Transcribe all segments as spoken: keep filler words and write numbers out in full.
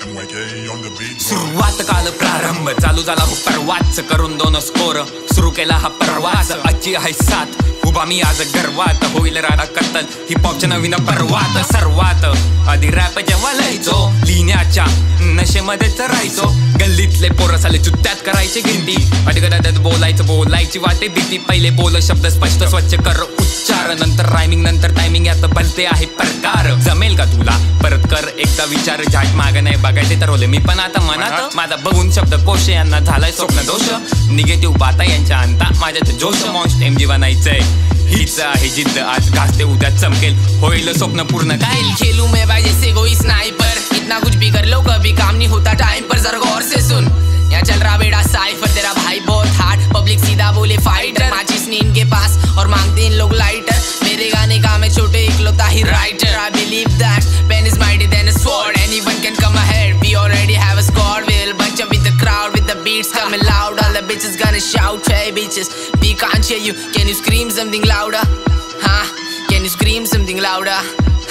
सुरुवात काल प्रारंभ चालू झाला हो परवाच करून दोन स्कोर सुरू केला हा परवाच आजची आहे साथ उभा मी आज गर्वात होईल राडा कत्तल हिप हॉपच्या नवीन पर्वात सर्वात आधी रॅप जेव्हा लिहायचो लिहिण्याच्या नशेमध्येच राहायचो गल्लीतले पोरं साले चुत्त्यात करायचे गिनती अडगडात बोलायचं बोलायची वाटे भीती पहिले बोल शब्द स्पष्ट स्वच्छ कर उच्चार नंतर रायमिंग नंतर टायमिंग यात भलते आहे प्रकार जमेल का तुला परत कर एकदा विचार झाट माग नाही बघायचे तर होले मी पण आता मनात माझा बघून शब्द कोश यांना झालाय स्वप्न दोष निगेटिव्ह बाता यांच्या अंता माझ्यात जोश मॉन्स्ट एम जी बनायचंय हीच आहे जिद्द आज घासते उद्या चमकेल होईल स्वप्न पूर्ण काय खेलू मैं भाई जैसे कोई स्नाइपर इतना कुछ भी कर लो कभी काम नहीं होता टाइम पर जरा गौर से सुन यहाँ चल रहा बेटा साइफर तेरा भाई बहुत हार्ड पब्लिक सीधा बोले फाइटर माचिस नहीं इनके पास और मांगते इन लोग लाइटर मेरे गाने का मैं छोटे इकलौता ही writer I believe that pen is mighty then a sword anyone can come ahead we already have a squad we'll bunch up with the crowd with the beats coming loud all the bitches gonna shout hey bitches we can't hear you can you scream something louder huh can you scream something louder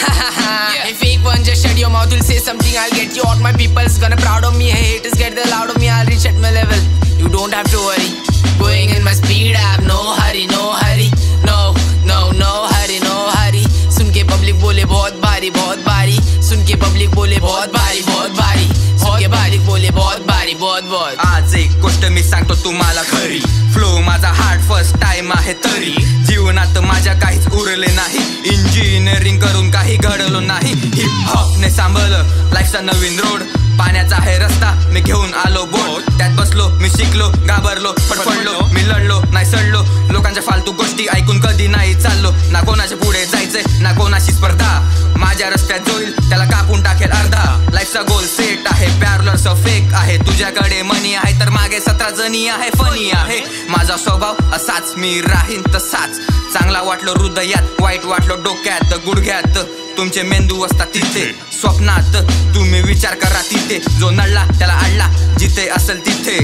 yeah. If fake one just shut your mouth you'll say something I'll get you out my people's gonna proud of me hey haters get the loud of me I'll reach at my level you don't have to worry going in my speed I have no hurry no hurry no no no hurry no hurry सुन के public बोले बहुत भारी बहुत भारी सुन के public बोले बहुत भारी बहुत भारी सुन के पब्लिक बोले बहुत भारी बहुत बहुत आज एक गोष्ट मी सांगतो तुम्हाला खरी फ्लो माझा हार्ड फर्स्ट टाइम आहे तरी जीवनात माझ्या काहीच उरले नाही इंजिनिअरिंग करून काही घडलो नाही हिप हॉपने सांभाळलं लाईफचा नवीन रोड पाण्याचा आहे रस्ता मी घेऊन आलो बोट त्यात बसलो मी शिकलो घाबरलो फडफडलो मी लढलो नाही सडलो लोकांच्या फालतू गोष्टी ऐकून कधी नाही चाललो ना कोणाच्या पुढे जायचंय ना कोणाशी स्पर्धा माझ्या रस्त्यात जोईल त्याला कापून टाकेल अर्धा लाईफचा गोल सेट आहे पॅरलर फेक आहे तुझ्याकडे मनी आहे तर मागे सतरा जणी आहे फनी आहे माझा स्वभाव असाच मी राहीन तसाच चांगला वाटलो हृदयात वाईट वाटलो डोक्यात गुडघ्यात तुमचे मेंदू असतात तिथे स्वप्नात तुम्ही विचार करा तिथे जो नडला त्याला अडला जिथे असेल तिथे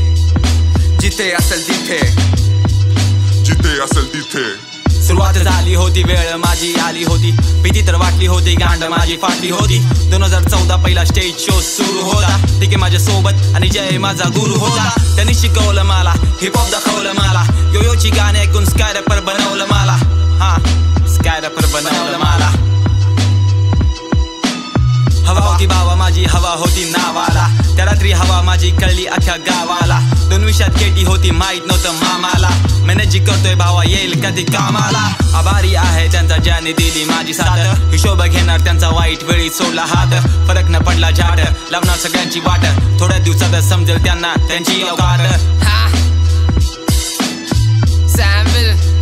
जिथे असेल तिथे जिथे असेल तिथे सुरुवात झाली होती वेळ माझी आली होती भीती तर वाटली होती गांड माझी फाटली होती दोन हजार चौदा पहिला स्टेज शो सुरू होता ठीक आहे माझ्या सोबत आणि जय माझा गुरु होता त्यांनी शिकवलं मला हिप हॉप दाखवलं मला योयोची गाणे ऐकून स्काय रॅपर बनवलं मला हा स्काय रॅपर बनवलं मला हवा होती भावा माझी हवा होती नावाला त्या रात्री हवा माझी कळली अख्ख्या गावाला दोन विषयात केटी होती माहित नव्हतं मामाला मॅनेजी करतोय भावा येईल कधी कामाला आभारी आहे त्यांचा ज्याने दिली माझी साथ हिशोब घेणार त्यांचा वाईट वेळी सोडला हात फरक न पडला झाड लावणार सगळ्यांची वाट थोड्या दिवसात समजेल त्यांना त्यांची अवघात Sample